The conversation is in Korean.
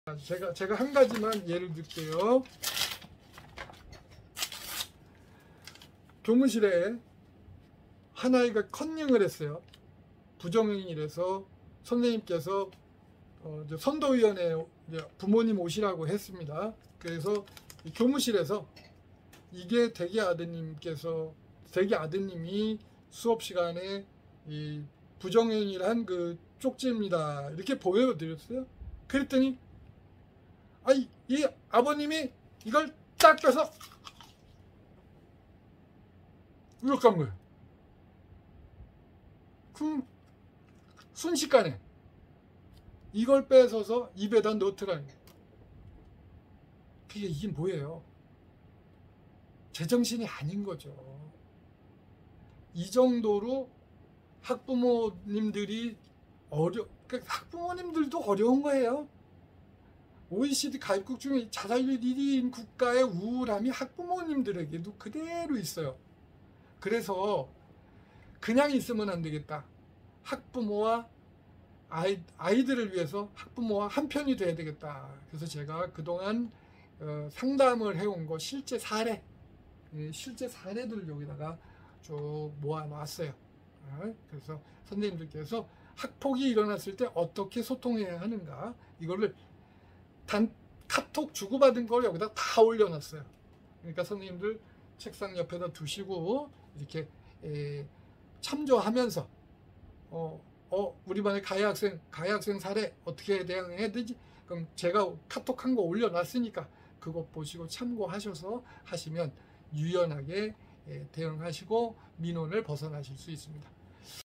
제가 한 가지만 예를 들게요. 교무실에 한 아이가 컨닝을 했어요. 부정행위라서 선생님께서 선도위원회 부모님 오시라고 했습니다. 그래서 교무실에서 이게 대기 아드님이 수업 시간에 이 부정행위를 한 그 쪽지입니다. 이렇게 보여드렸어요. 그랬더니 이 아버님이 이걸 딱 빼서 이렇게 한 거예요. 그럼 순식간에 이걸 뺏어서 입에다 넣더라는 거예요. 이게 뭐예요? 제정신이 아닌 거죠. 이 정도로 학부모님들이 학부모님들도 어려운 거예요. OECD 가입국 중에 자살률 1위인 국가의 우울함이 학부모님들에게도 그대로 있어요. 그래서 그냥 있으면 안 되겠다. 학부모와 아이들을 위해서 학부모와 한편이 돼야 되겠다. 그래서 제가 그동안 상담을 해온 거 실제 사례들을 여기다가 쭉 모아놨어요. 그래서 선생님들께서 학폭이 일어났을 때 어떻게 소통해야 하는가, 이거를 카톡 주고받은 걸 여기다 다 올려놨어요. 그러니까 선생님들 책상 옆에다 두시고 이렇게 참조하면서 우리 반의 가해 학생 사례 어떻게 대응해야 되지? 그럼 제가 카톡한 거 올려놨으니까 그거 보시고 참고하셔서 하시면 유연하게 대응하시고 민원을 벗어나실 수 있습니다.